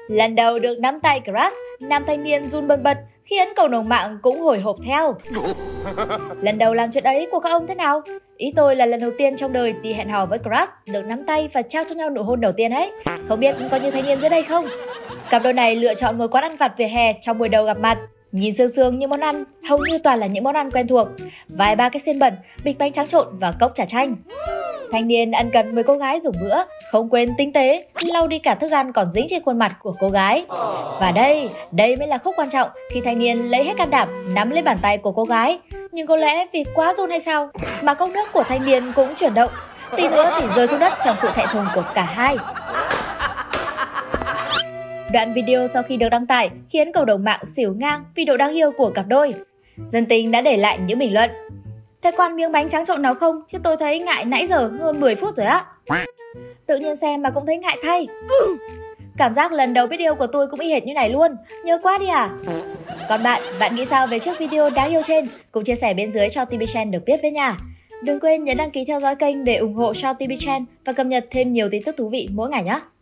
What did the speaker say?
Lần đầu được nắm tay crush, nam thanh niên run bần bật, khiến cộng đồng mạng cũng hồi hộp theo. Lần đầu làm chuyện ấy của các ông thế nào? Ý tôi là lần đầu tiên trong đời đi hẹn hò với crush, được nắm tay và trao cho nhau nụ hôn đầu tiên ấy. Không biết có như thanh niên dưới đây không? Cặp đôi này lựa chọn một quán ăn vặt vỉa hè trong buổi đầu gặp mặt. Nhìn sương sương những món ăn, hầu như toàn là những món ăn quen thuộc. Vài ba cái xiên bẩn, bịch bánh tráng trộn và cốc trà chanh. Thanh niên ăn cần mời cô gái dùng bữa, không quên tinh tế, lau đi cả thức ăn còn dính trên khuôn mặt của cô gái. Và đây mới là khúc quan trọng khi thanh niên lấy hết can đảm nắm lấy bàn tay của cô gái. Nhưng có lẽ vì quá run hay sao mà cốc nước của thanh niên cũng chuyển động. Tí nữa thì rơi xuống đất trong sự thẹn thùng của cả hai. Đoạn video sau khi được đăng tải khiến cộng đồng mạng xỉu ngang vì độ đáng yêu của cặp đôi. Dân tình đã để lại những bình luận: thế còn miếng bánh tráng trộn nào không? Chứ tôi thấy ngại nãy giờ hơn 10 phút rồi á. Tự nhiên xem mà cũng thấy ngại thay. Cảm giác lần đầu biết yêu của tôi cũng y hệt như này luôn. Nhớ quá đi à. Còn bạn nghĩ sao về chiếc video đáng yêu trên? Cùng chia sẻ bên dưới cho TVTrend được biết với nha. Đừng quên nhấn đăng ký theo dõi kênh để ủng hộ cho TVTrend và cập nhật thêm nhiều tin tức thú vị mỗi ngày nhé.